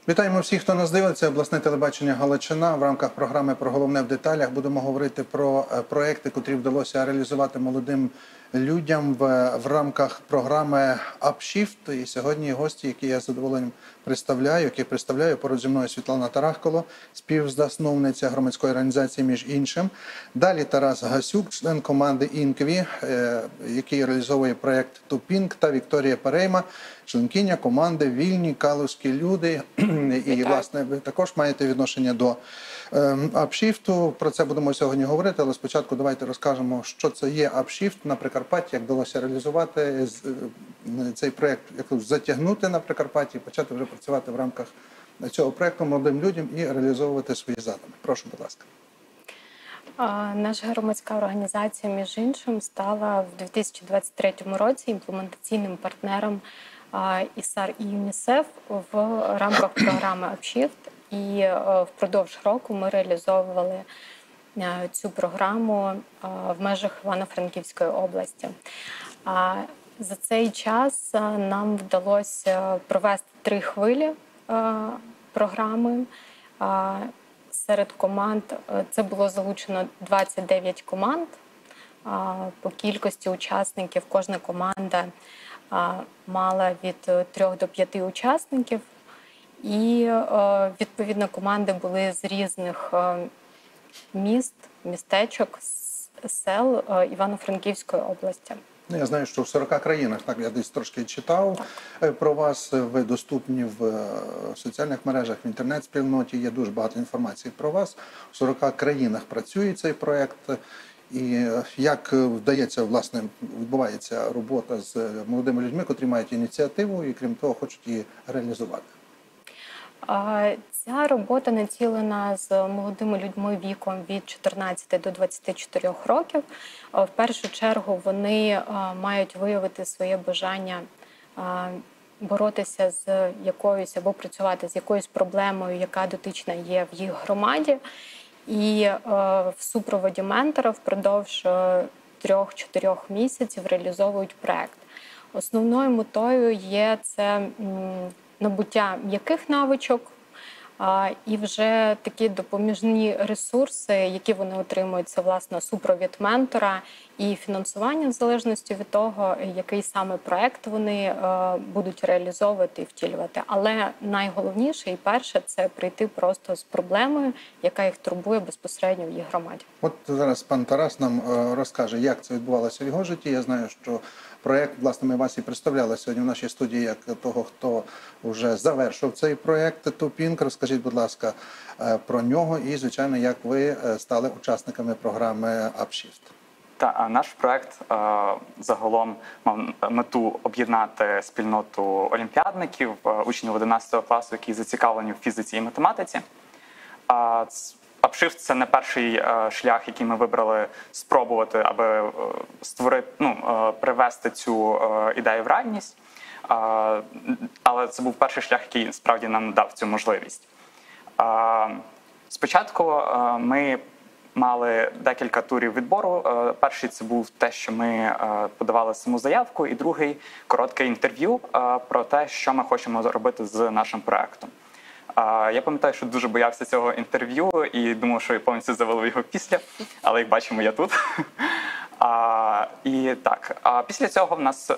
Вітаємо всіх, хто нас дивиться. Обласне телебачення «Галичина». В рамках програми «Про головне в деталях» будемо говорити про проекти, котрі вдалося реалізувати молодим людям в рамках програми «Апшіфт». І сьогодні гості, які я з задоволенням представляю, поруч зі мною Світлана Тарахколо, співзасновниця громадської організації «Між іншим». Далі Тарас Гасюк, член команди «Інкві», який реалізовує проєкт «Тупінк», та Вікторія Перейма, членкиня команди «Вільні калузькі люди». І, власне, ви також маєте відношення до Апшіфту. Про це будемо сьогодні говорити, але спочатку давайте розкажемо, що це є Апшіфт на Прикарпатті, як вдалося реалізувати цей проєкт, як затягнути на Прикарпатті і почати вже працювати в рамках цього проєкту молодим людям і реалізовувати свої задуми. Прошу, будь ласка. Наша громадська організація, між іншим, стала в 2023 році імплементаційним партнером ІСАР і ЮНІСЕФ в рамках програми «Апшіфт». І впродовж року ми реалізовували цю програму в межах Івано-Франківської області. За цей час нам вдалося провести 3 хвилі програми. Серед команд це було залучено 29 команд. По кількості учасників кожна команда мала від 3 до 5 учасників. І, відповідно, команди були з різних міст, містечок, сел Івано-Франківської області. Я знаю, що в 40 країнах, так, я десь трошки читав про вас, ви доступні в соціальних мережах, в інтернет-спільноті, є дуже багато інформації про вас. В 40 країнах працює цей проєкт. І як вдається, власне, відбувається робота з молодими людьми, котрі мають ініціативу і, крім того, хочуть її реалізувати? Ця робота націлена з молодими людьми віком від 14 до 24 років. В першу чергу вони мають виявити своє бажання боротися з якоюсь або працювати з якоюсь проблемою, яка дотична є в їх громаді. І в супроводі ментора впродовж 3-4 місяців реалізовують проєкт. Основною метою є це набуття м'яких навичок і вже такі допоміжні ресурси, які вони отримують, це, власне, супровід ментора і фінансування в залежності від того, який саме проєкт вони будуть реалізовувати і втілювати. Але найголовніше і перше – це прийти просто з проблемою, яка їх турбує безпосередньо в їх громаді. От зараз пан Тарас нам розкаже, як це відбувалося в його житті. Я знаю, що проєкт, власне, ми вас і представляли сьогодні в нашій студії як того, хто вже завершив цей проєкт «Тупінк». Розкажіть, будь ласка, про нього і, звичайно, як ви стали учасниками програми «Апшіфт». Наш проєкт загалом мав мету об'єднати спільноту олімпіадників, учнів 11 класу, які зацікавлені в фізиці і математиці. Апшіфт – це не перший шлях, який ми вибрали спробувати, аби привести цю ідею в реальність. Але це був перший шлях, який справді нам дав цю можливість. Спочатку ми мали декілька турів відбору. Перший – це був те, що ми подавали саму заявку, і другий – коротке інтерв'ю про те, що ми хочемо зробити з нашим проєктом. Я пам'ятаю, що дуже боявся цього інтерв'ю і думав, що я повністю завалив його після, але, як бачимо, я тут. Після цього в нас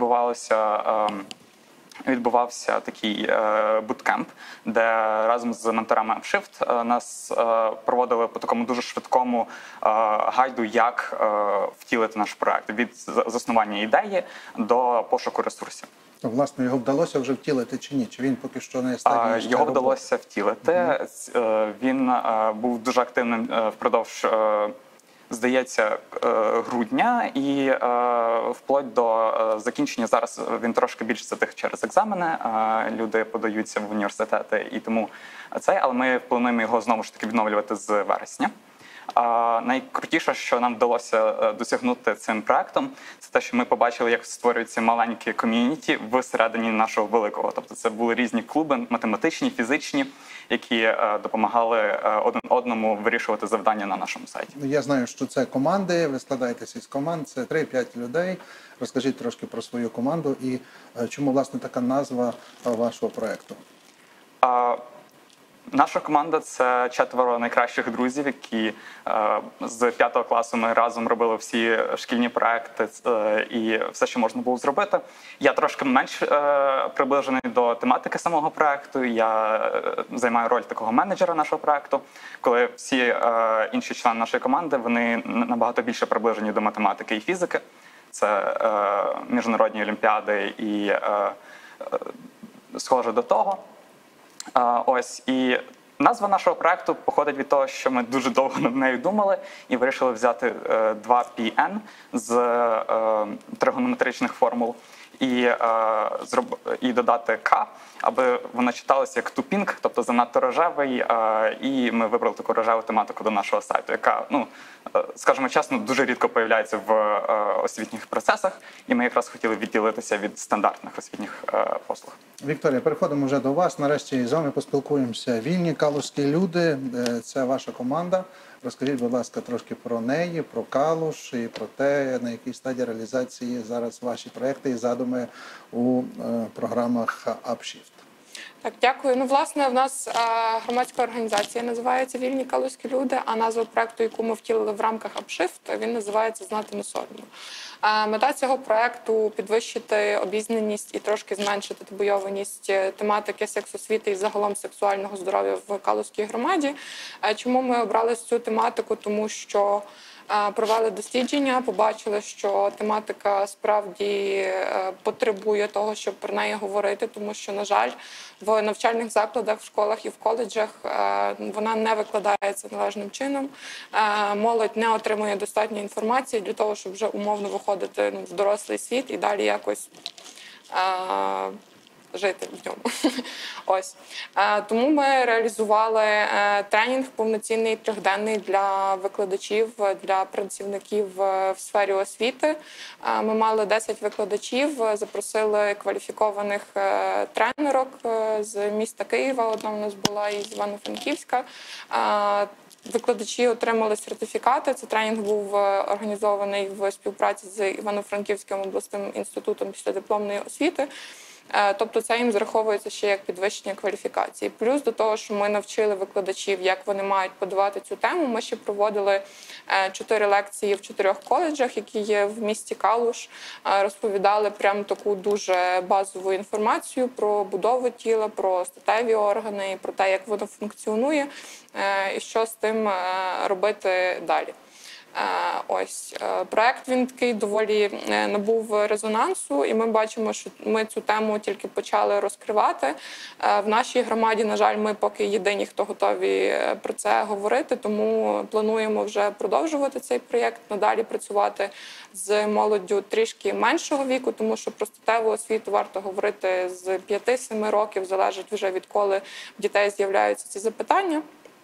відбувався такий буткемп, де разом з менторами Апшіфт нас проводили по такому дуже швидкому гайду, як втілити наш проєкт від заснування ідеї до пошуку ресурсів. Власне, його вдалося вже втілити чи ні? Чи він поки що не стадії? Його вдалося втілити. Він був дуже активним впродовж, здається, грудня і вплоть до закінчення. Зараз він трошки більш затих через екзамени. Люди подаються в університети і тому але ми плануємо його знову ж таки відновлювати з вересня. Найкрутіше, що нам вдалося досягнути цим проектом, це те, що ми побачили, як створюються маленькі ком'юніті всередині нашого великого. Тобто це були різні клуби, математичні, фізичні, які допомагали один одному вирішувати завдання на нашому сайті. Я знаю, що це команди, ви складаєтеся із команд, це 3-5 людей. Розкажіть трошки про свою команду і чому, власне, така назва вашого проекту. Наша команда – це 4 найкращих друзів, які з 5 класу ми разом робили всі шкільні проекти і все, що можна було зробити. Я трошки менш приближений до тематики самого проекту. Я займаю роль такого менеджера нашого проекту, коли всі інші члени нашої команди, вони набагато більше приближені до математики і фізики. Це міжнародні олімпіади і схоже до того. Ось, і назва нашого проекту походить від того, що ми дуже довго над нею думали і вирішили взяти 2PN з тригонометричних формул і додати К, аби вона читалася як тупінг, тобто занадто рожевий, і ми вибрали таку рожеву тематику до нашого сайту, яка, ну, скажімо чесно, дуже рідко появляється в освітніх процесах, і ми якраз хотіли відділитися від стандартних освітніх послуг. Вікторія, переходимо вже до вас. Нарешті з вами поспілкуємося. Вільні калузькі люди – це ваша команда. Розкажіть, будь ласка, трошки про неї, про Калуш і про те, на якій стадії реалізації зараз ваші проекти і задуми у програмах UpShift. Так, дякую. Ну, власне, в нас громадська організація називається «Вільні калузькі люди», а назва проекту, яку ми втілили в рамках UpShift, він називається «Знати не соромно». Мета цього проекту – підвищити обізнаність і трошки зменшити табуйованість тематики сексосвіти і загалом сексуального здоров'я в Калузькій громаді. Чому ми обрали цю тематику? Тому що провели дослідження, побачили, що тематика справді потребує того, щоб про неї говорити, тому що, на жаль, в навчальних закладах, в школах і в коледжах вона не викладається належним чином. Молодь не отримує достатньо інформації для того, щоб вже умовно виходити в дорослий світ і далі якось жити в ньому. Ось. Тому ми реалізували тренінг повноцінний трьохденний для викладачів, для працівників в сфері освіти. Ми мали 10 викладачів, запросили кваліфікованих тренерок з міста Києва, одна у нас була і з Івано-Франківська. Викладачі отримали сертифікати. Цей тренінг був організований в співпраці з Івано-Франківським обласним інститутом післядипломної освіти. Тобто це їм зараховується ще як підвищення кваліфікації. Плюс до того, що ми навчили викладачів, як вони мають подавати цю тему, ми ще проводили 4 лекції в 4 коледжах, які є в місті Калуш. Розповідали прям таку дуже базову інформацію про будову тіла, про статеві органи, і про те, як воно функціонує і що з тим робити далі. Ось проект, він такий доволі набув резонансу, і ми бачимо, що ми цю тему тільки почали розкривати. В нашій громаді, на жаль, ми поки єдині, хто готові про це говорити, тому плануємо вже продовжувати цей проєкт, надалі працювати з молоддю трішки меншого віку, тому що про статеву освіту варто говорити з 5-7 років, залежить вже від коли в дітей з'являються ці запитання.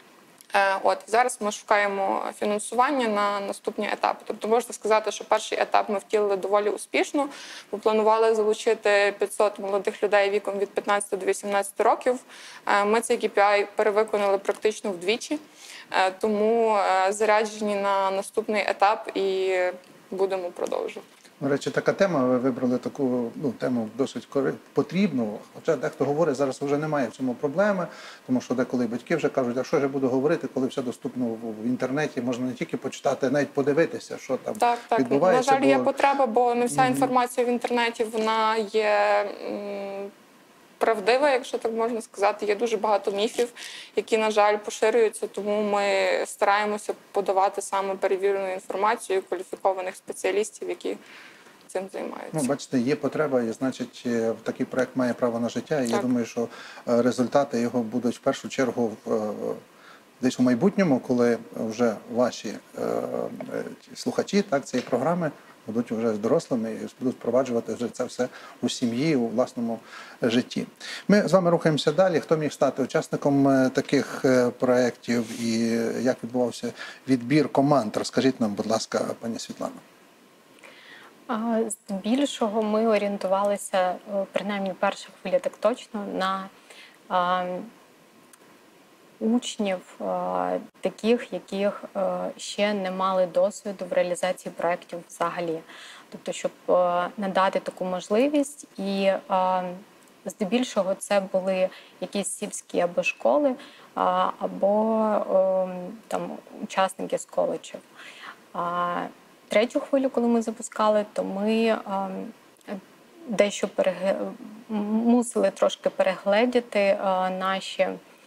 Зараз ми шукаємо фінансування на наступні етапи. Тобто можна сказати, що перший етап ми втілили доволі успішно. Ми планували залучити 500 молодих людей віком від 15 до 18 років. Ми цей KPI перевиконали практично вдвічі, тому заряджені на наступний етап і будемо продовжувати. До речі, така тема, ви вибрали таку тему досить потрібну, хоча дехто говорить, зараз вже немає в цьому проблеми, тому що деколи батьки вже кажуть, а що ж я буду говорити, коли все доступно в інтернеті, можна не тільки почитати, а навіть подивитися, що там відбувається. На жаль, є потреба, бо не вся інформація в інтернеті, вона є правдива, якщо так можна сказати. Є дуже багато міфів, які, на жаль, поширюються, тому ми стараємося подавати саме перевірену інформацію кваліфікованих спеціалістів, які цим займаються. Ну, бачите, є потреба, і значить, такий проект має право на життя. І я думаю, що результати його будуть в першу чергу десь у майбутньому, коли вже ваші слухачі цієї програми будуть вже дорослими і будуть впроваджувати вже це все у сім'ї, у власному житті. Ми з вами рухаємося далі. Хто міг стати учасником таких проєктів і як відбувався відбір команд? Розкажіть нам, будь ласка, пані Світлано. Здебільшого ми орієнтувалися, принаймні перша хвиля так точно, на учнів таких, яких ще не мали досвіду в реалізації проєктів взагалі. Тобто, щоб надати таку можливість і здебільшого це були якісь сільські або школи, або там учасники з коледжів. Третю хвилю, коли ми запускали, то ми дещо мусили трошки перегледіти наші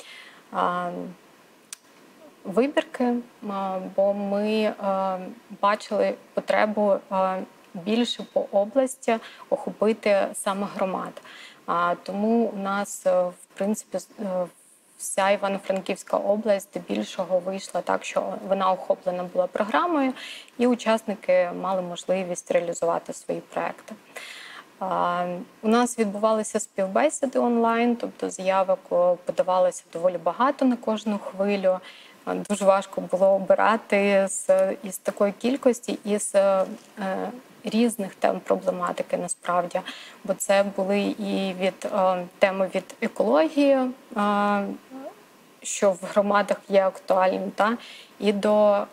вибірки, бо ми бачили потребу більше по області охопити саме громад. Тому у нас, в принципі, вся Івано-Франківська область здебільшого вийшла так, що вона охоплена була програмою, і учасники мали можливість реалізувати свої проекти. У нас відбувалися співбесіди онлайн, тобто заявок подавалося доволі багато на кожну хвилю. Дуже важко було обирати із такої кількості, із різних тем проблематики насправді, бо це були і теми від екології, що в громадах є актуальним, і до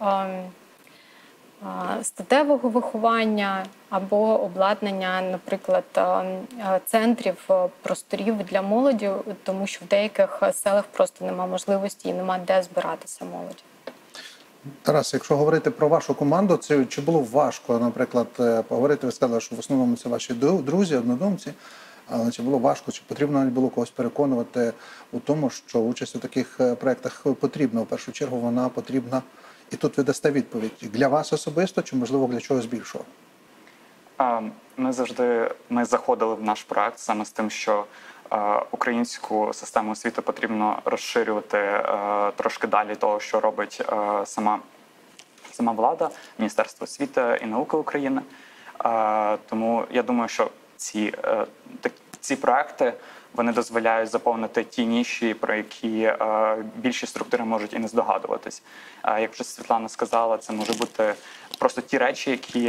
статевого виховання або обладнання, наприклад, центрів, просторів для молоді, тому що в деяких селах просто нема можливості і нема де збиратися молоді. Тарас, якщо говорити про вашу команду, чи було важко, наприклад, поговорити, ви сказали, що в основному це ваші друзі, однодумці, але чи було важко, чи потрібно було когось переконувати у тому, що участь у таких проєктах потрібна, в першу чергу вона потрібна, і тут ви дасте відповідь для вас особисто, чи, можливо, для чогось більшого? Ми заходили в наш проект саме з тим, що українську систему освіти потрібно розширювати трошки далі того, що робить сама влада, Міністерство освіти і науки України. Тому я думаю, що ці проекти вони дозволяють заповнити ті ніші, про які більші структури можуть і не здогадуватись. Як вже Світлана сказала, це може бути просто ті речі, які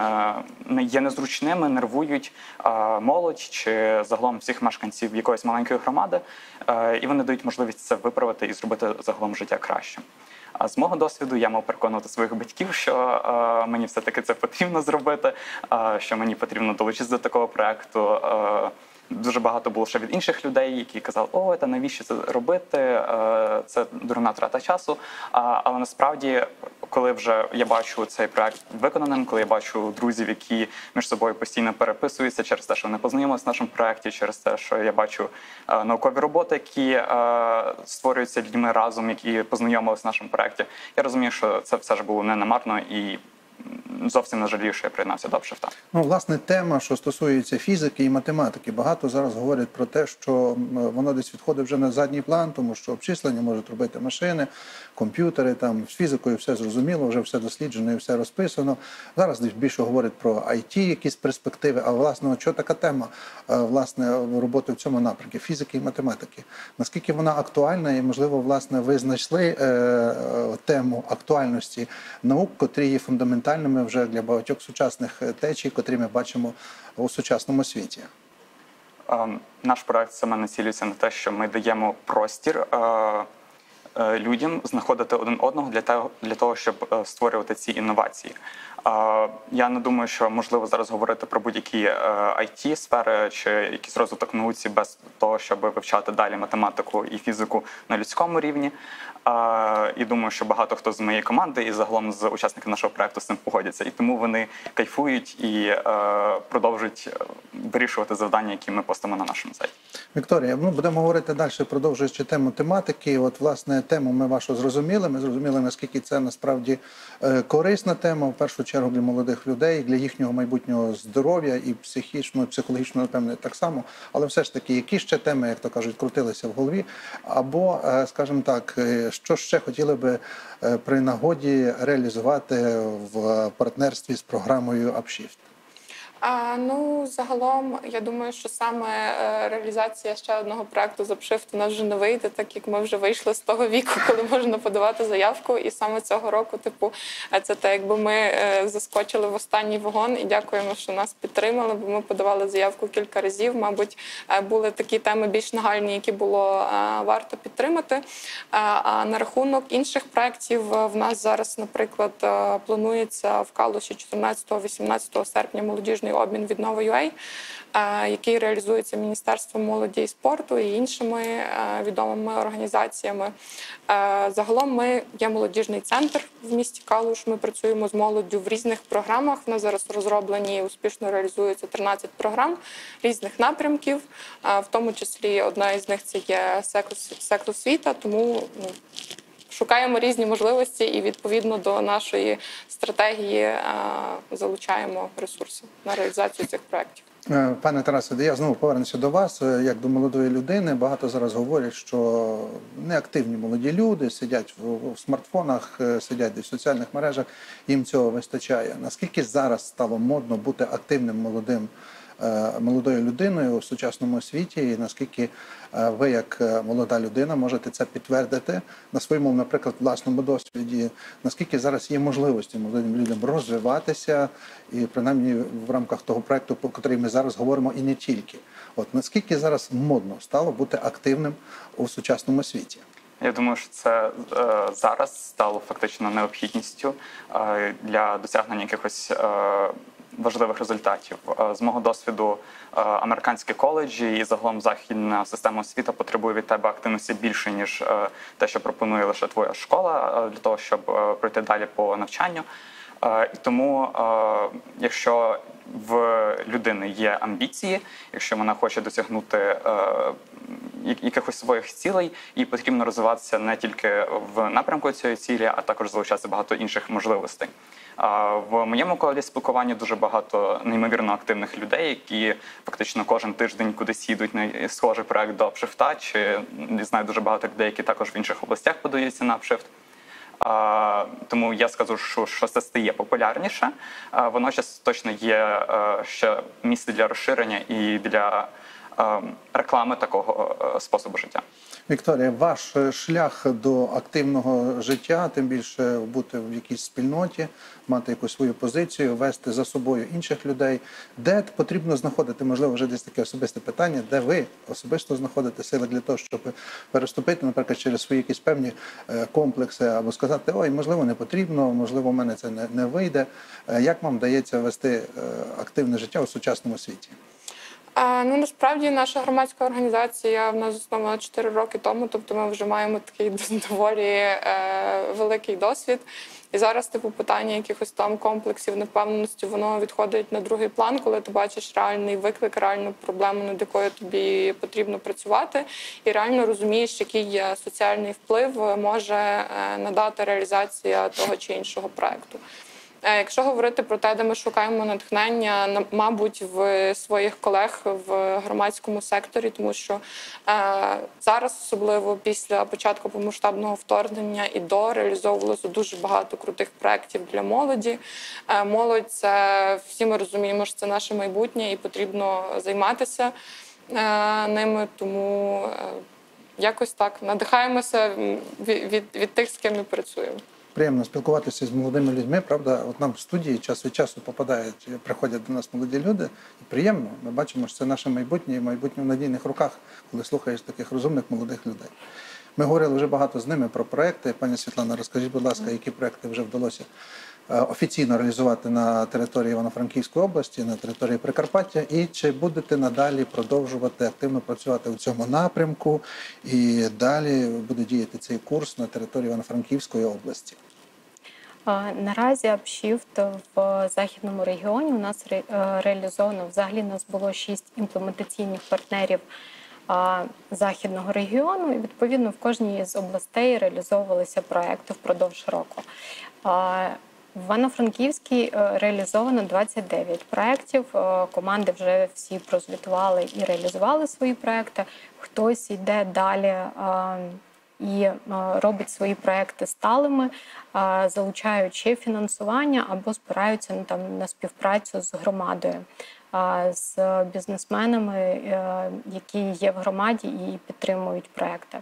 є незручними, нервують молодь чи загалом всіх мешканців якоїсь маленької громади, і вони дають можливість це виправити і зробити загалом життя кращим. А з мого досвіду я мав переконувати своїх батьків, що мені все-таки це потрібно зробити, що мені потрібно долучитися до такого проєкту. Дуже багато було ще від інших людей, які казали, о, та навіщо це робити, це дурна трата часу. Але насправді, коли вже я бачу цей проект виконаним, коли я бачу друзів, які між собою постійно переписуються через те, що вони познайомилися в нашому проєкті, через те, що я бачу наукові роботи, які створюються людьми разом, які познайомилися в нашому проєкті, я розумію, що це все ж було не намарно і зовсім не жалію, що я приєднався до Апшифта. Власне, тема, що стосується фізики і математики, багато зараз говорять про те, що воно десь відходить вже на задній план, тому що обчислення можуть робити машини, комп'ютери, там з фізикою все зрозуміло, вже все досліджено і все розписано. Зараз більше говорять про IT, якісь перспективи, а власне, що така тема, власне, роботи в цьому напрямку, фізики і математики? Наскільки вона актуальна і, можливо, власне, ви знайшли тему актуальності наук, котрі є фундаментальними вже для багатьох сучасних течій, котрі ми бачимо у сучасному світі? Наш проект саме націлюється на те, що ми даємо простір людям знаходити один одного для того, щоб створювати ці інновації. Я не думаю, що можливо зараз говорити про будь-які IT-сфери чи якийсь розвиток науці без того, щоб вивчати далі математику і фізику на людському рівні. І думаю, що багато хто з моєї команди і загалом з учасників нашого проекту з цим погодяться. І тому вони кайфують і продовжують вирішувати завдання, які ми постимо на нашому сайті. Вікторія, будемо говорити далі, продовжуючи тему тематики. От, власне, тему ми вашу зрозуміли. Ми зрозуміли, наскільки це насправді корисна тема, в першу чергу для молодих людей, для їхнього майбутнього здоров'я і психічного, психологічного, напевне, так само. Але все ж таки, які ще теми, як то кажуть, крутилися в голові? Або, скажімо так, що ще хотіли би при нагоді реалізувати в партнерстві з програмою Апшифт? Загалом, я думаю, що саме реалізація ще одного проекту з Апшифт у нас вже не вийде, так як ми вже вийшли з того віку, коли можна подавати заявку. І саме цього року, це так, якби ми заскочили в останній вагон і дякуємо, що нас підтримали, бо ми подавали заявку кілька разів. Мабуть, були такі теми більш нагальні, які було варто підтримати. А на рахунок інших проєктів в нас зараз, наприклад, планується в Калуші 14-18 серпня молодіжний обмін від Нова.UA, який реалізується Міністерством молоді і спорту і іншими відомими організаціями. Загалом ми є молодіжний центр в місті Калуш. Ми працюємо з молоддю в різних програмах. У нас зараз розроблені і успішно реалізуються 13 програм різних напрямків. В тому числі одна із них це є секс-освіта, тому шукаємо різні можливості і відповідно до нашої стратегії залучаємо ресурси на реалізацію цих проєктів. Пане Тарасе, я знову повернуся до вас, як до молодої людини. Багато зараз говорять, що неактивні молоді люди сидять в смартфонах, сидять в соціальних мережах, їм цього вистачає. Наскільки зараз стало модно бути активним молодою людиною у сучасному світі, і наскільки ви, як молода людина, можете це підтвердити на своєму, наприклад, власному досвіді, наскільки зараз є можливості молодим людям розвиватися, і принаймні в рамках того проєкту, про який ми зараз говоримо, і не тільки. От наскільки зараз модно стало бути активним у сучасному світі? Я думаю, що це зараз стало фактично необхідністю для досягнення якихось важливих результатів. З мого досвіду, американські коледжі і загалом західна система освіти потребує від тебе активності більше, ніж те, що пропонує лише твоя школа, для того, щоб пройти далі по навчанню. І тому, якщо в людини є амбіції, якщо вона хоче досягнути якихось своїх цілей, їй потрібно розвиватися не тільки в напрямку цієї цілі, а також залучати багато інших можливостей. В моєму колі спілкування дуже багато неймовірно активних людей, які фактично кожен тиждень кудись їдуть на схожий проект до Апшифта, чи знаю дуже багато людей, які також в інших областях подаються на Апшифт. Тому я скажу, що це стає популярніше. Водночас точно є ще місце для розширення і для реклами такого способу життя. Вікторія, ваш шлях до активного життя, тим більше бути в якійсь спільноті, мати якусь свою позицію, вести за собою інших людей, де потрібно знаходити, можливо, вже десь таке особисте питання, де ви особисто знаходите сили для того, щоб переступити, наприклад, через свої якісь певні комплекси, або сказати, ой, можливо, не потрібно, можливо, в мене це не вийде. Як вам вдається вести активне життя у сучасному світі? Насправді наша громадська організація в нас заснована 4 роки тому, тобто ми вже маємо такий доволі великий досвід. І зараз питання якихось там комплексів невпевненості, воно відходить на другий план, коли ти бачиш реальний виклик, реальну проблему, над якою тобі потрібно працювати, і реально розумієш, який соціальний вплив може надати реалізація того чи іншого проекту. Якщо говорити про те, де ми шукаємо натхнення, мабуть, в своїх колег в громадському секторі, тому що зараз, особливо після початку повномасштабного вторгнення і реалізовувалося дуже багато крутих проєктів для молоді. Молодь, це всі ми розуміємо, що це наше майбутнє і потрібно займатися ними, тому якось так надихаємося від тих, з ким ми працюємо. Приємно спілкуватися з молодими людьми, правда, от нам в студії час від часу приходять до нас молоді люди, і приємно, ми бачимо, що це наше майбутнє, і майбутнє в надійних руках, коли слухаєш таких розумних молодих людей. Ми говорили вже багато з ними про проекти. Пані Світлана, розкажіть, будь ласка, які проекти вже вдалося офіційно реалізувати на території Івано-Франківської області, на території Прикарпаття, і чи будете надалі продовжувати активно працювати у цьому напрямку, і далі буде діяти цей курс на території Івано-Франківської області? Наразі Апшифт в Західному регіоні у нас реалізовано, взагалі у нас було 6 імплементаційних партнерів Західного регіону, і відповідно в кожній з областей реалізовувалися проекти впродовж року. В Івано-Франківській реалізовано 29 проєктів. Команди вже всі прозвітували і реалізували свої проєкти. Хтось йде далі і робить свої проєкти сталими, залучаючи фінансування або спираються на співпрацю з громадою, з бізнесменами, які є в громаді і підтримують проєкти.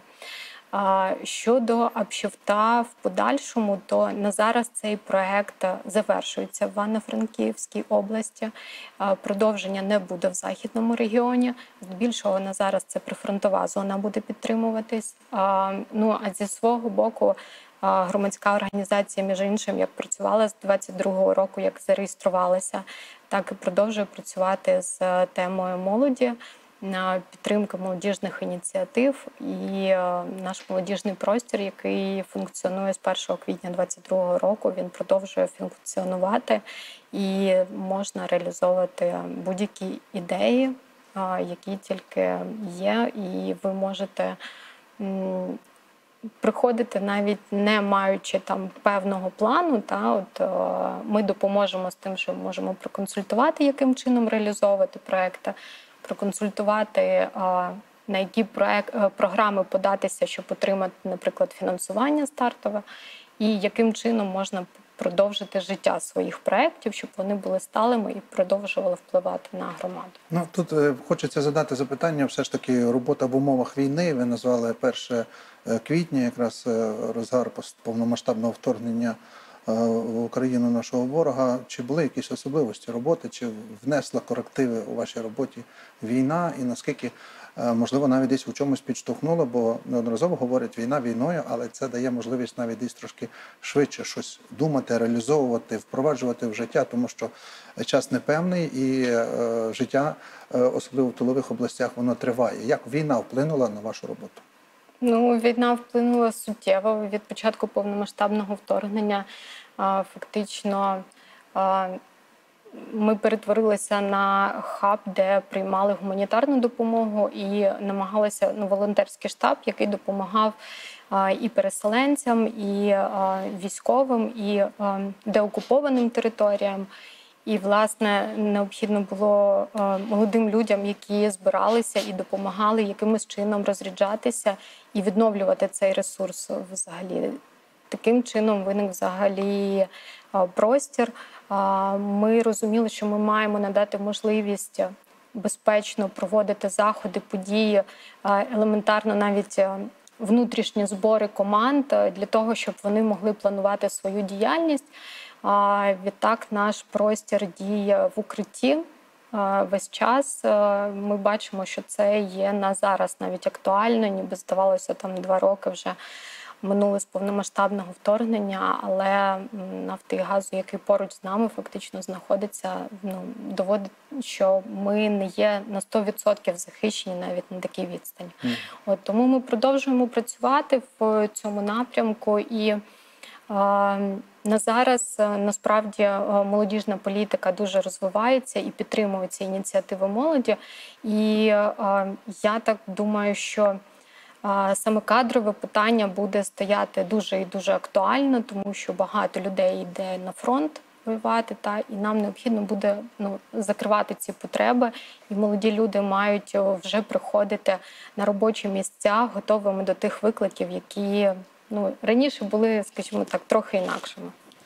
Щодо Апшифта в подальшому, то на зараз цей проект завершується в Івано-Франківській області. Продовження не буде в Західному регіоні. Здебільшого на зараз це прифронтова зона буде підтримуватись. А зі свого боку громадська організація, між іншим, як працювала з 22-го року, як зареєструвалася, так і продовжує працювати з темою молоді, на підтримку молодіжних ініціатив. І наш молодіжний простір, який функціонує з 1 квітня 2022 року, він продовжує функціонувати і можна реалізовувати будь-які ідеї, які тільки є, і ви можете приходити навіть не маючи там певного плану. Ми допоможемо з тим, що можемо проконсультувати, яким чином реалізовувати проекти, проконсультувати, на які програми податися, щоб отримати, наприклад, фінансування стартове, і яким чином можна продовжити життя своїх проєктів, щоб вони були сталими і продовжували впливати на громаду. Тут хочеться задати запитання, все ж таки робота в умовах війни, ви назвали 1 квітня, якраз розгар повномасштабного вторгнення в Україну нашого ворога. Чи були якісь особливості роботи, чи внесла корективи у вашій роботі війна, і наскільки, можливо, навіть десь у чомусь підштовхнуло, бо неодноразово говорять війна війною, але це дає можливість навіть десь трошки швидше щось думати, реалізовувати, впроваджувати в життя, тому що час непевний і життя, особливо в тилових областях, воно триває. Як війна вплинула на вашу роботу? Війна вплинула суттєво. Від початку повномасштабного вторгнення фактично ми перетворилися на хаб, де приймали гуманітарну допомогу і намагалися, волонтерський штаб, який допомагав і переселенцям, і військовим, і деокупованим територіям. І, власне, необхідно було молодим людям, які збиралися і допомагали якимось чином розряджатися і відновлювати цей ресурс взагалі. Таким чином виник взагалі простір. Ми розуміли, що ми маємо надати можливість безпечно проводити заходи, події, елементарно навіть внутрішні збори команд для того, щоб вони могли планувати свою діяльність. Відтак наш простір діє в укритті весь час. Ми бачимо, що це є на зараз навіть актуально, ніби здавалося, 2 роки вже минули з повномасштабного вторгнення, але нафти і газу, який поруч з нами фактично знаходиться, доводить, що ми не є на 100% захищені навіть на такій відстані. Тому ми продовжуємо працювати в цьому напрямку, і на зараз, насправді, молодіжна політика дуже розвивається і підтримуються ініціативи молоді. І я так думаю, що саме кадрове питання буде стояти дуже і дуже актуально, тому що багато людей йде на фронт воювати, і нам необхідно буде закривати ці потреби. І молоді люди мають вже приходити на робочі місця готовими до тих викликів, які раніше були, скажімо так, трохи інакшими.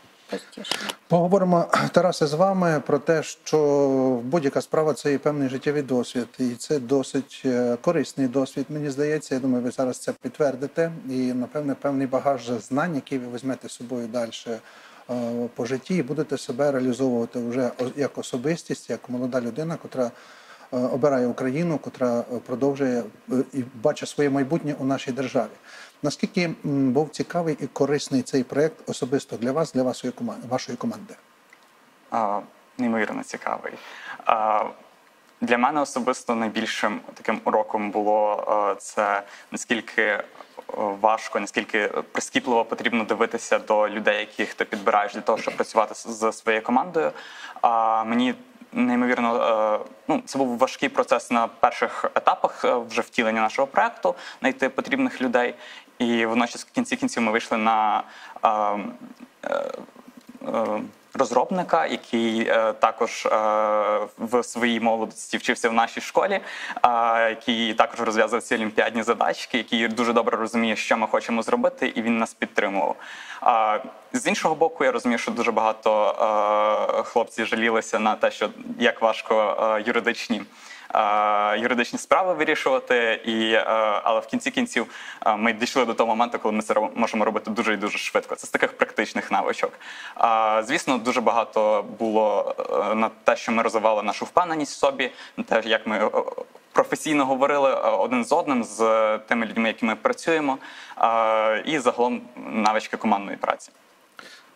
Поговоримо, Тарасе, з вами про те, що будь-яка справа – це і певний життєвий досвід. І це досить корисний досвід, мені здається. Я думаю, ви зараз це підтвердите. І, напевне, певний багаж знань, який ви візьмете з собою далі по житті, і будете себе реалізовувати вже як особистість, як молода людина, котра обирає Україну, котра продовжує і бачить своє майбутнє у нашій державі. Наскільки був цікавий і корисний цей проєкт особисто для вас, для вашої команди? Неймовірно цікавий. Для мене особисто найбільшим таким уроком було це наскільки важко, наскільки прискіпливо потрібно дивитися до людей, яких ти підбираєш для того, щоб працювати з своєю командою. Мені неймовірно, це був важкий процес на перших етапах вже втілення нашого проєкту, знайти потрібних людей. І водночас в кінці кінців ми вийшли на розробника, який також в своїй молодості вчився в нашій школі, який також розв'язував ці олімпіадні задачки, який дуже добре розуміє, що ми хочемо зробити, і він нас підтримував. З іншого боку, я розумію, що дуже багато хлопців жалілися на те, що як важко юридичні справи вирішувати, але в кінці кінців ми дійшли до того моменту, коли ми це можемо робити дуже і дуже швидко. Це з таких практичних навичок. Звісно, дуже багато було на те, що ми розвивали нашу впевненість в собі, на те, як ми професійно говорили один з одним, з тими людьми, які ми працюємо, і загалом навички командної праці.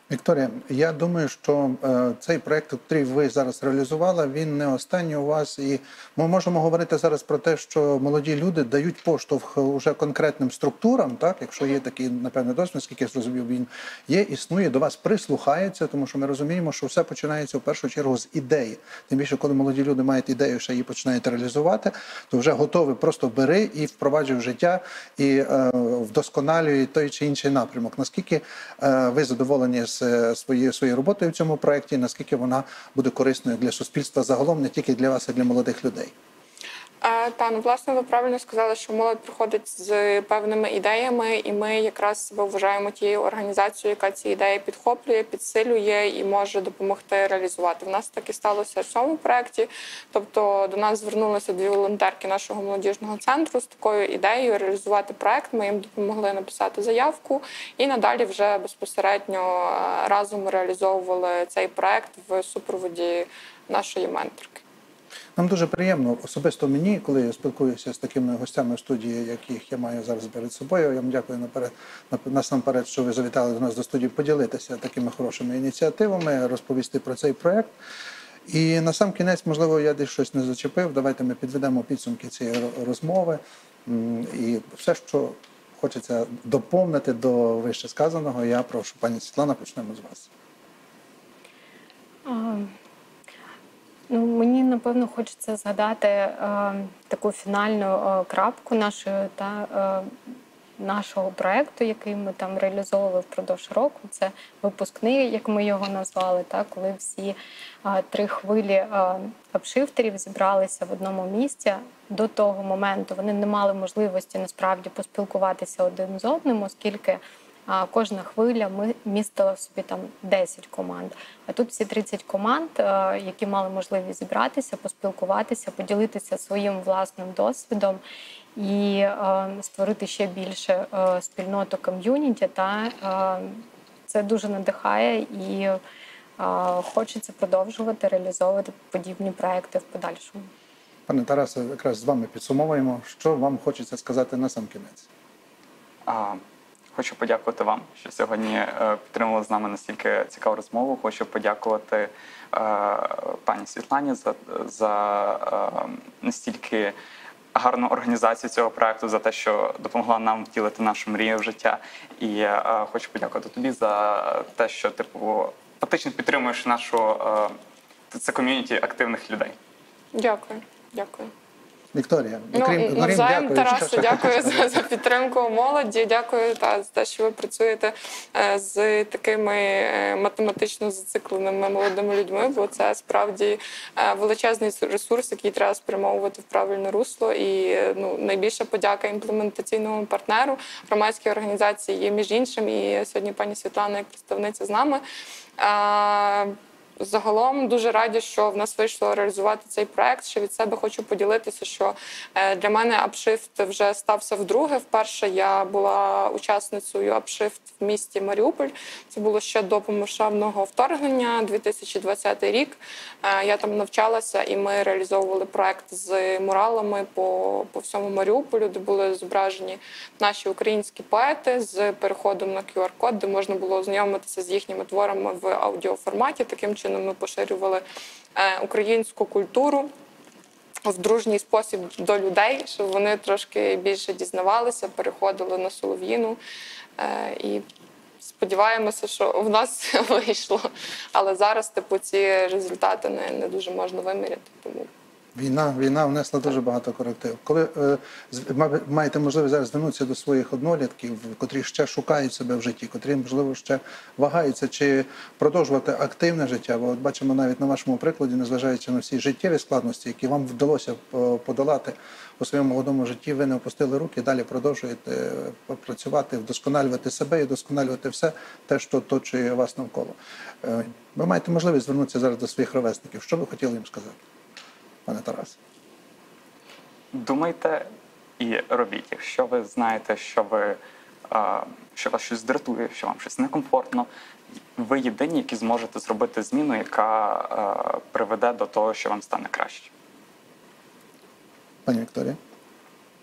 Вікторія, я думаю, що цей проект, який ви зараз реалізували, він не останній у вас. І ми можемо говорити зараз про те, що молоді люди дають поштовх уже конкретним структурам, так? Якщо є такий, напевне, досвід, наскільки я зрозумів, він є, існує, до вас прислухається, тому що ми розуміємо, що все починається в першу чергу з ідеї. Тим більше, коли молоді люди мають ідею, що її починають реалізувати, то вже готові просто бери і впроваджуй в життя, і вдосконалюй той чи інший напрямок. Наскільки ви задоволені з своєю роботою в цьому проєкті, наскільки вона буде корисною для суспільства загалом, не тільки для вас, а й для молодих людей? Ну, власне, ви правильно сказали, що молодь приходить з певними ідеями, і ми якраз себе вважаємо тією організацією, яка ці ідеї підхоплює, підсилює і може допомогти реалізувати. В нас так і сталося в цьому проєкті. Тобто до нас звернулися 2 волонтерки нашого молодіжного центру з такою ідеєю реалізувати проєкт. Ми їм допомогли написати заявку і надалі вже безпосередньо разом реалізовували цей проєкт в супроводі нашої менторки. Нам дуже приємно, особисто мені, коли я спілкуюся з такими гостями в студії, яких я маю зараз перед собою. Я вам дякую насамперед, що ви завітали до нас до студії поділитися такими хорошими ініціативами, розповісти про цей проєкт. І на сам кінець, можливо, я десь щось не зачепив. Давайте ми підведемо підсумки цієї розмови. І все, що хочеться доповнити до вище сказаного, я прошу, пані Світлана, почнемо з вас. Мені, напевно, хочеться згадати таку фінальну крапку нашого проєкту, який ми там реалізовували впродовж року. Це випускний, як ми його назвали, коли всі 3 хвилі апшифтерів зібралися в одному місці. До того моменту вони не мали можливості насправді поспілкуватися один з одним, оскільки кожна хвиля містила в собі там 10 команд. А тут всі 30 команд, які мали можливість зібратися, поспілкуватися, поділитися своїм власним досвідом і створити ще більше спільноту ком'юніті. Це дуже надихає і хочеться продовжувати реалізовувати подібні проекти в подальшому. Пане Тарасе, якраз з вами підсумовуємо. Що вам хочеться сказати на сам кінець? Хочу подякувати вам, що сьогодні підтримали з нами настільки цікаву розмову. Хочу подякувати пані Світлані за настільки гарну організацію цього проекту, за те, що допомогла нам втілити нашу мрію в життя. І хочу подякувати тобі за те, що ти фактично підтримуєш це ком'юніті активних людей. Дякую. Вікторія, навзаєм, Тарасе, дякую за підтримку молоді, дякую за те, що ви працюєте з такими математично зацикленими молодими людьми, бо це справді величезний ресурс, який треба спрямовувати в правильне русло. І найбільша подяка імплементаційному партнеру, громадській організації є між іншим, і сьогодні пані Світлана як представниця з нами. Загалом дуже раді, що в нас вийшло реалізувати цей проект. Ще від себе хочу поділитися, що для мене Апшифт вже стався вдруге. Вперше я була учасницею Апшифт в місті Маріуполь. Це було ще до повномасштабного вторгнення, 2020 рік. Я там навчалася, і ми реалізовували проект з муралами по всьому Маріуполю, де були зображені наші українські поети з переходом на QR-код, де можна було ознайомитися з їхніми творами в аудіоформаті. Таким чином ми поширювали українську культуру в дружній спосіб до людей, щоб вони трошки більше дізнавалися, переходили на солов'їну. І сподіваємося, що в нас вийшло. Але зараз ці результати не дуже можна виміряти. Тому Війна внесла дуже багато коректив. Коли маєте можливість зараз звернутися до своїх однолітків, котрі ще шукають себе в житті, котрі, можливо, ще вагаються, чи продовжувати активне життя, бо от бачимо навіть на вашому прикладі, незважаючи на всі життєві складності, які вам вдалося подолати у своєму молодому житті, ви не опустили руки, далі продовжуєте працювати, вдосконалювати себе і вдосконалювати все те, що оточує вас навколо. Ви маєте можливість звернутися зараз до своїх ровесників. Що ви хотіли їм сказати? Пане Тарасе. Думайте і робіть. Якщо ви знаєте, що вас щось дратує, що вам щось некомфортно, ви єдині, які зможете зробити зміну, яка приведе до того, що вам стане краще. Пані Вікторія.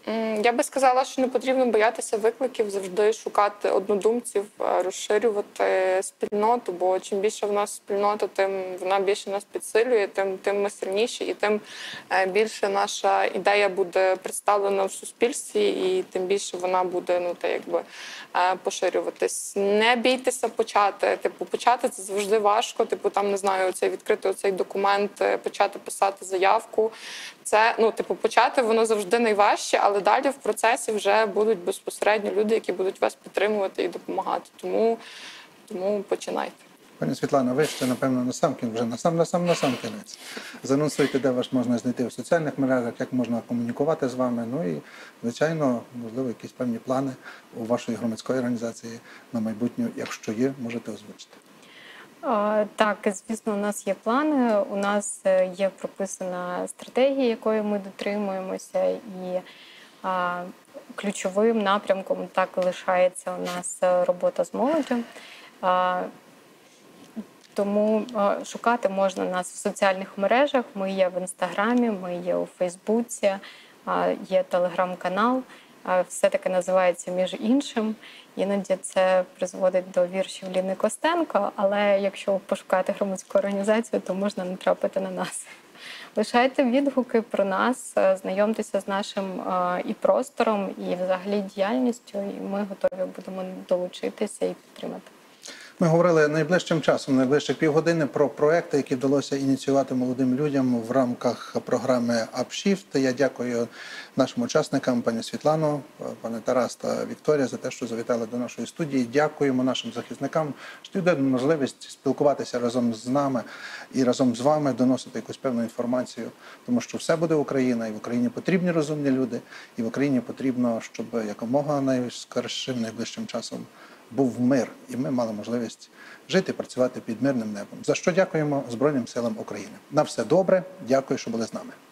Я би сказала, що не потрібно боятися викликів, завжди шукати однодумців, розширювати спільноту, бо чим більше в нас спільнота, тим вона більше нас підсилює, тим ми сильніші, і тим більше наша ідея буде представлена в суспільстві, і тим більше вона буде поширюватись. Не бійтеся почати. Почати це завжди важко. Там не знаю, відкрити оцей документ, почати писати заявку. Це почати воно завжди найважче, але далі в процесі вже будуть безпосередньо люди, які будуть вас підтримувати і допомагати. Тому починайте. Пані Світлано, ви ще, напевно, на сам кінець. Занонсуйте, де вас можна знайти в соціальних мережах, як можна комунікувати з вами. Ну і, звичайно, можливо, якісь певні плани у вашої громадської організації на майбутнє, якщо є, можете озвучити. Так, звісно, у нас є плани, у нас є прописана стратегія, якої ми дотримуємося, і ключовим напрямком так і лишається у нас робота з молоддю. Тому шукати можна нас в соціальних мережах. Ми є в Інстаграмі, ми є у Фейсбуці, є телеграм-канал. Все таки називається «Між іншим». Іноді це призводить до віршів Ліни Костенко, але якщо пошукати громадську організацію, то можна натрапити на нас. Лишайте відгуки про нас, знайомтеся з нашим і простором, і взагалі діяльністю, і ми готові будемо долучитися і підтримати. Ми говорили найближчим часом, найближчих півгодини, про проекти, які вдалося ініціювати молодим людям в рамках програми «Апшіфт». Я дякую нашим учасникам, пані Світлано, пане Тарас та Вікторія, за те, що завітали до нашої студії. Дякуємо нашим захисникам, що дають можливість спілкуватися разом з нами і разом з вами, доносити якусь певну інформацію, тому що все буде Україна, і в Україні потрібні розумні люди, і в Україні потрібно, щоб якомога найскорішим, найближчим часом був мир, і ми мали можливість жити і працювати під мирним небом. За що дякуємо Збройним силам України. На все добре. Дякую, що були з нами.